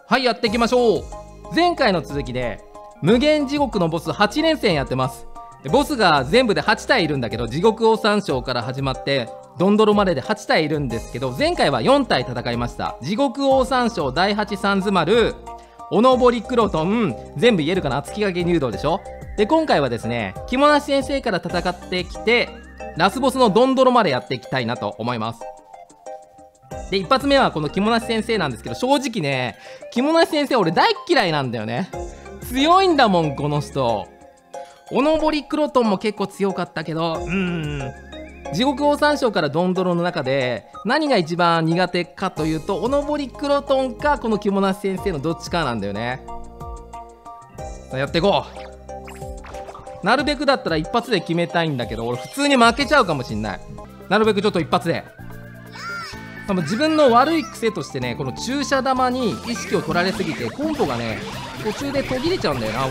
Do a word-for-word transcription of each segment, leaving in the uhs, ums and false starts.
はい、やっていきましょう。前回の続きで無限地獄のボスはち連戦やってます。ボスが全部ではち体いるんだけど、地獄王三将から始まってドンドロまでではち体いるんですけど、前回はよん体戦いました。地獄王三将、第八三頭丸、おのぼりクロトン、全部言えるかな、月影入道でしょ。で今回はですね、肝無先生から戦ってきてラスボスのドンドロまでやっていきたいなと思います。で一発目はこの肝無先生なんですけど、正直ね、肝無先生俺大っ嫌いなんだよね。強いんだもんこの人。おのぼりクロトンも結構強かったけど、うーん地獄王三将からドンドロの中で何が一番苦手かというと、おのぼりクロトンかこの肝無先生のどっちかなんだよね。さあやっていこう。なるべくだったら一発で決めたいんだけど、俺普通に負けちゃうかもしんない。なるべくちょっと一発で。多分自分の悪い癖としてね、この注射玉に意識を取られすぎてコンボがね途中で途切れちゃうんだよな俺。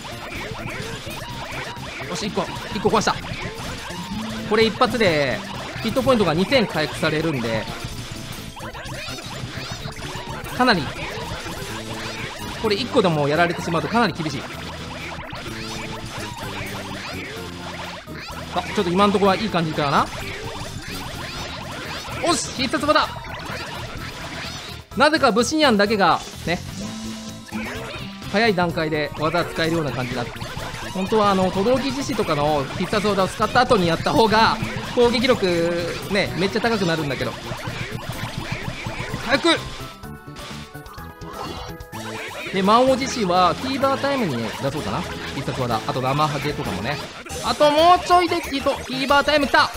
よし、いっこいっこ壊した。これ一発でヒットポイントがにてん回復されるんで、かなりこれいっこでもやられてしまうとかなり厳しい。あ、ちょっと今のところはいい感じかな。おし、必殺技。なぜかブシニャンだけがね早い段階で技使えるような感じになって、本当はあの轟獅子とかの必殺技を使った後にやった方が攻撃力ねめっちゃ高くなるんだけど。早くで満王獅子はフィーバータイムに、ね、出そうかな必殺技。あと生ハゲとかもね。あともうちょいできとフィーバータイムきた。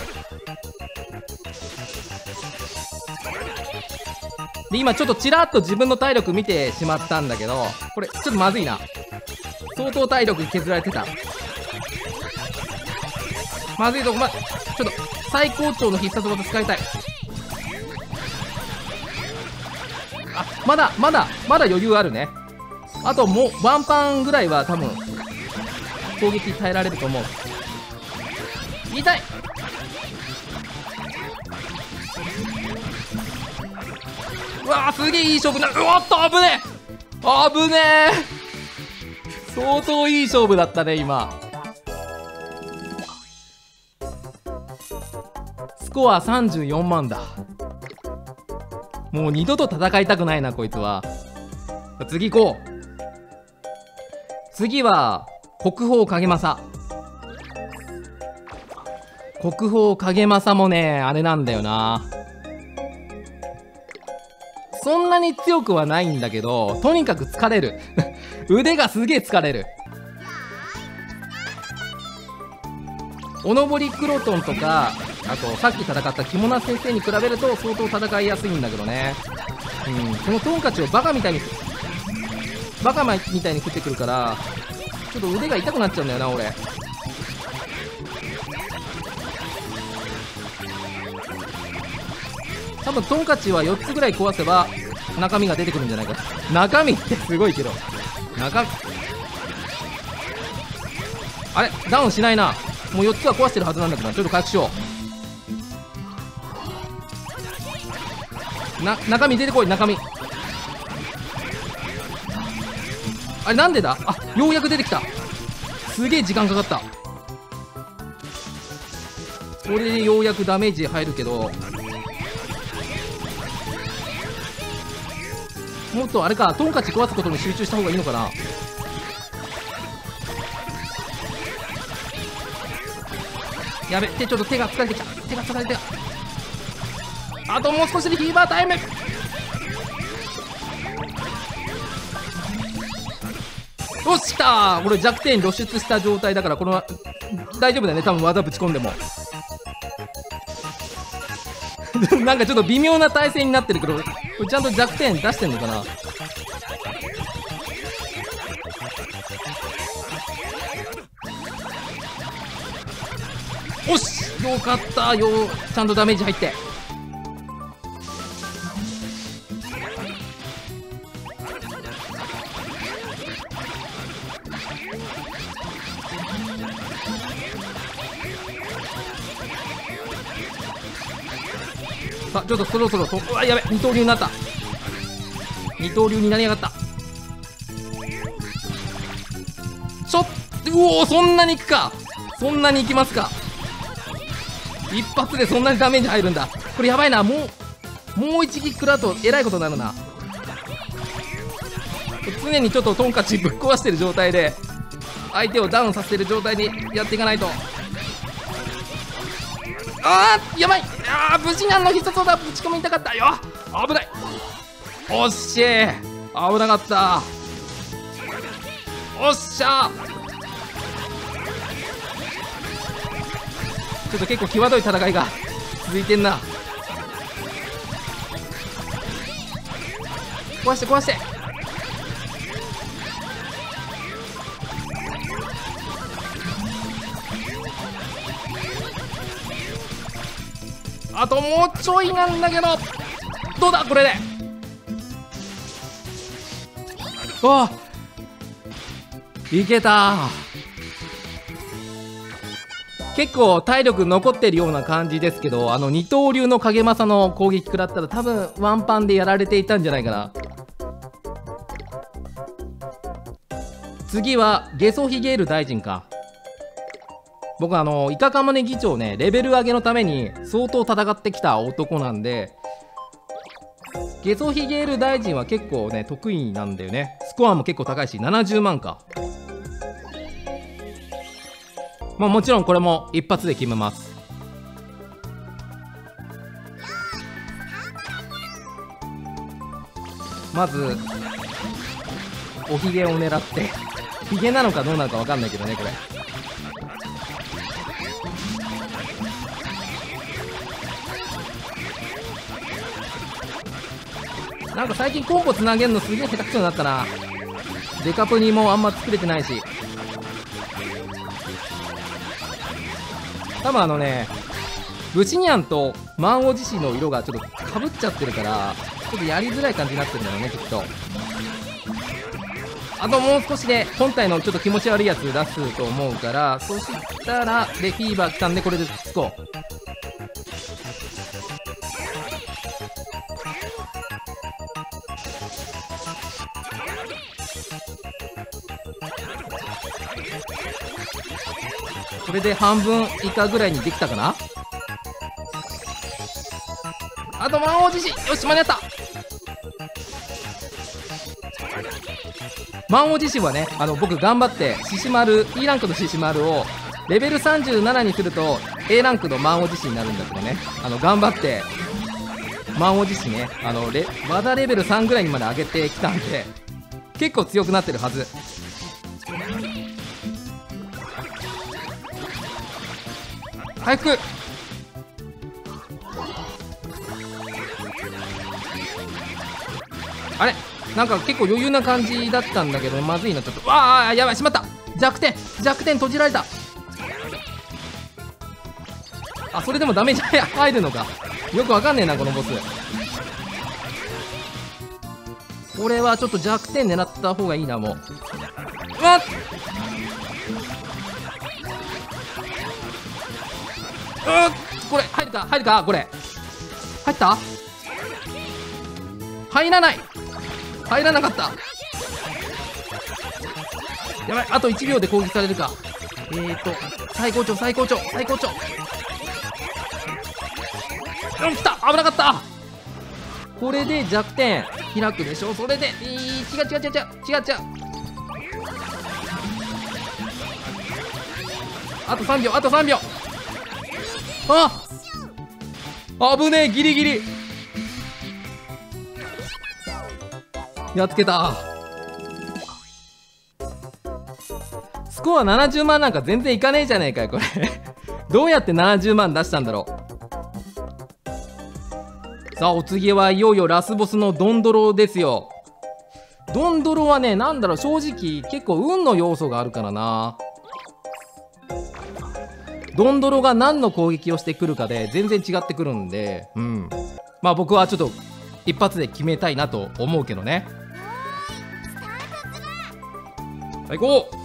で今ちょっとちらっと自分の体力見てしまったんだけど、これちょっとまずいな。相当体力削られてた。まずいとこ、ま、ちょっと最高潮の必殺技使いたい。あ、まだまだまだ余裕あるね。あともうワンパンぐらいは多分攻撃耐えられると思う。痛い。うわーすげえいい勝負になる。うわっと危ねえ危ねえ。相当いい勝負だったね今。スコアさんじゅうよんまんだ。もう二度と戦いたくないなこいつは。次行こう。次は国宝影政。国宝影政もねあれなんだよな、そんなに強くはないんだけど、とにかく疲れる腕がすげえ疲れる。おのぼりクロトンとか、あとさっき戦った肝無先生に比べると相当戦いやすいんだけどね。うん、このトンカチをバカみたいにバカみたいに降ってくるからちょっと腕が痛くなっちゃうんだよな俺。多分トンカチはよっつぐらい壊せば中身が出てくるんじゃないか。中身ってすごいけど、中身あれダウンしないな。もうよっつは壊してるはずなんだけど、ちょっと回復しよう。な中身出てこい。中身あれなんでだ。あ、ようやく出てきた。すげえ時間かかった。これでようやくダメージ入るけど、もっとあれか、トンカチ壊すことに集中した方がいいのかな。やべってちょっと手が疲れてきた。手が疲れてきた。あともう少しでフィーバータイム。よしきたー。俺弱点露出した状態だからこの大丈夫だよね多分技ぶち込んでもなんかちょっと微妙な体勢になってるけど、これちゃんと弱点出してんのかな。よしよかった。よちゃんとダメージ入って。さあちょっとそろそろと、うわやべ二刀流になった。二刀流になりやがった。 ちょっと、うおー、そんなにいくか。そんなにいきますか。一発でそんなにダメージ入るんだ。これやばいな。もうもう一撃食らうとえらいことになるな。常にちょっとトンカチぶっ壊してる状態で相手をダウンさせてる状態にやっていかないと。あーやばい。あー無事にあの必殺技ぶち込みたかったよ。危ない。おっしー、危なかった。おっしゃー。ちょっと結構際どい戦いが続いてんな。壊して壊して。あともうちょいなんだけど、どうだこれで。わあいけた。結構体力残ってるような感じですけど、あの二刀流の影正の攻撃食らったら多分ワンパンでやられていたんじゃないかな。次はゲソヒゲール大臣か。僕あのイカカモネ議長ね、レベル上げのために相当戦ってきた男なんで、ゲソヒゲール大臣は結構ね得意なんだよね。スコアも結構高いしななじゅうまんか。まあもちろんこれも一発で決めます。まずおひげを狙って、ひげなのかどうなのか分かんないけどねこれ。なんか最近コンボつなげるのすげえ下手くそになったな。デカプニもあんま作れてないし。多分あのねブシニャンと満を持しの色がちょっとかぶっちゃってるから、ちょっとやりづらい感じになってるんだろうねきっと。あともう少しで本体のちょっと気持ち悪いやつ出すと思うから、そしたらでフィーバー来たんでこれでつこう。これで半分以下ぐらいにできたかな。あと満を持し、よし間に合った。満を持しはね、あの僕頑張って獅子丸 E ランクの獅子丸をレベルさんじゅうななにすると A ランクの満を持しになるんだけどね、あの頑張って満を持しね、あのレ和田レベルさんぐらいにまで上げてきたんで結構強くなってるはず。早く。あれなんか結構余裕な感じだったんだけど、まずいなちょっと。わあやばい、しまった。弱点弱点閉じられた。あそれでもダメージ入るのか。よくわかんねえなこのボス。これはちょっと弱点狙った方がいいな。もううわっうっこれ入るか入るか。これ入った。入らない入らなかった。やばい、あといちびょうで攻撃されるか。えーと最高潮最高潮最高潮。うん来た、危なかった。これで弱点開くでしょ。それでえー、違う違う違う違う違う違う。あとさんびょうあとさんびょう。あ危ねえ、ギリギリやっつけた。スコアななじゅうまんなんか全然いかねえじゃねえかよこれどうやってななじゅうまん出したんだろう。さあお次はいよいよラスボスのドンドロですよ。ドンドロはね、なんだろう、正直結構運の要素があるからな。ドンドロが何の攻撃をしてくるかで全然違ってくるんで、うん、まあ僕はちょっと一発で決めたいなと思うけどね。はい行こ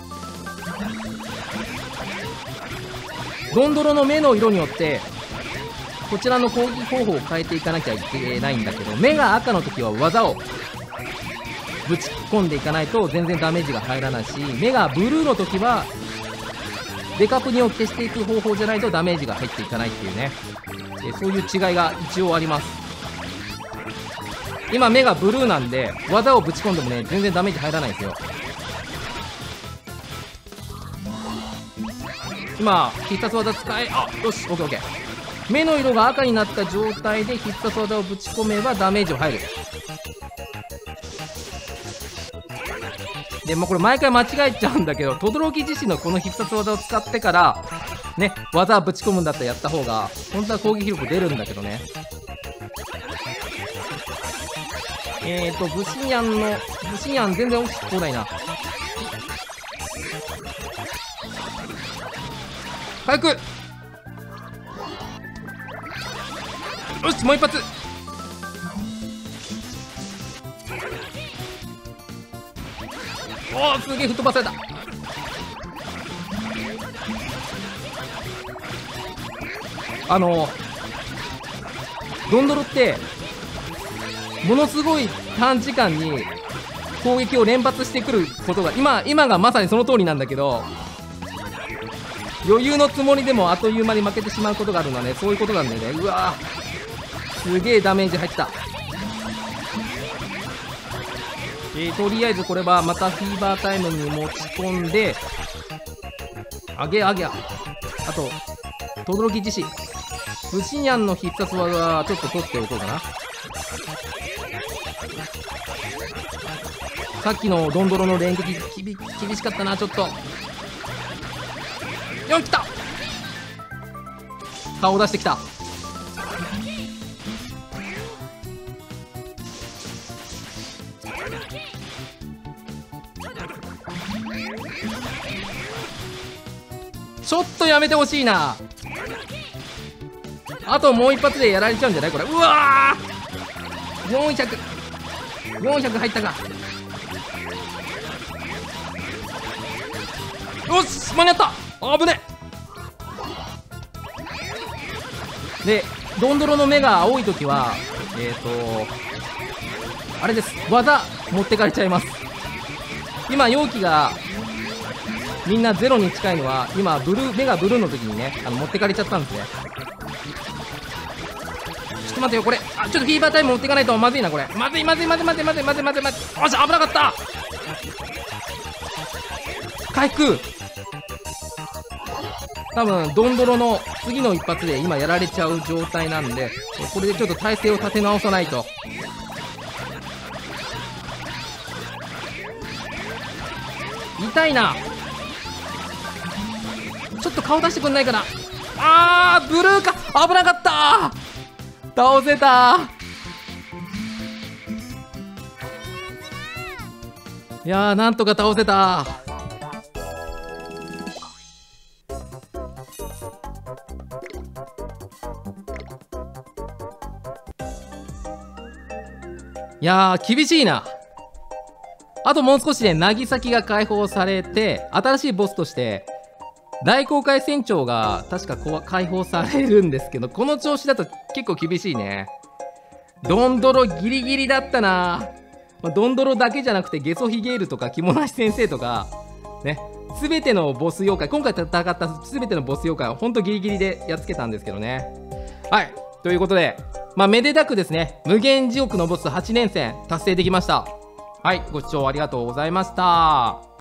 う。ドンドロの目の色によってこちらの攻撃方法を変えていかなきゃいけないんだけど、目が赤の時は技をぶち込んでいかないと全然ダメージが入らないし、目がブルーの時はデカプニを消していく方法じゃないとダメージが入っていかないっていうね、えそういう違いが一応あります。今目がブルーなんで技をぶち込んでもね全然ダメージ入らないんですよ。今必殺技使え、あ、よし、オッケーオッケー。目の色が赤になった状態で必殺技をぶち込めばダメージを入る。でもうこれ毎回間違えちゃうんだけど、轟自身のこの必殺技を使ってからね技ぶち込むんだったらやった方が本当は攻撃力出るんだけどね。えーとブシニャンのブシニャン全然落ちてこないな。回復、よし、もう一発。おお、すげえ吹っ飛ばされた。あのドンドロってものすごい短時間に攻撃を連発してくることが今今がまさにその通りなんだけど、余裕のつもりでもあっという間に負けてしまうことがあるのはね、そういうことなんだよね。うわー、すげえダメージ入った。えー、とりあえずこれはまたフィーバータイムに持ち込んで、あげあげ、あと轟自身ブシニャンの必殺技はちょっと取っておこうかな。さっきのドンドロの連撃きび厳しかったな、ちょっと。よん、来た。顔出してきた。ちょっとやめてほしいな。あともう一発でやられちゃうんじゃないこれ。うわー、よんひゃくよんひゃく入ったか。よし、間に合った。あぶね。でドンドロの目が青い時はえっ、ー、とあれです、技持ってかれちゃいます。今容器がみんなゼロに近いのは今ブルー目がブルーの時にねあの持ってかれちゃったんですね。ちょっと待ってよこれ、あ、ちょっとフィーバータイム持っていかないとまずいなこれ。まずいまずいまずいまずいまずいまずいまずいまずい。よし、危なかった。回復。多分ドンドロの次の一発で今やられちゃう状態なんで、これでちょっと体勢を立て直さないと。痛いな。ちょっと顔出してくんないかな。あー、ブルーか。危なかった。倒せた。いやー、なんとか倒せた。いやー厳しいな。あともう少しで渚が解放されて新しいボスとして大航海船長が確かこう解放されるんですけど、この調子だと結構厳しいね。ドンドロギリギリだったな。まあ、ドンドロだけじゃなくてゲソヒゲールとか肝なし先生とかね、全てのボス妖怪、今回戦った全てのボス妖怪はほんとギリギリでやっつけたんですけどね。はい、ということでまあめでたくですね無限地獄のボスはち連戦達成できました。はい、ご視聴ありがとうございました。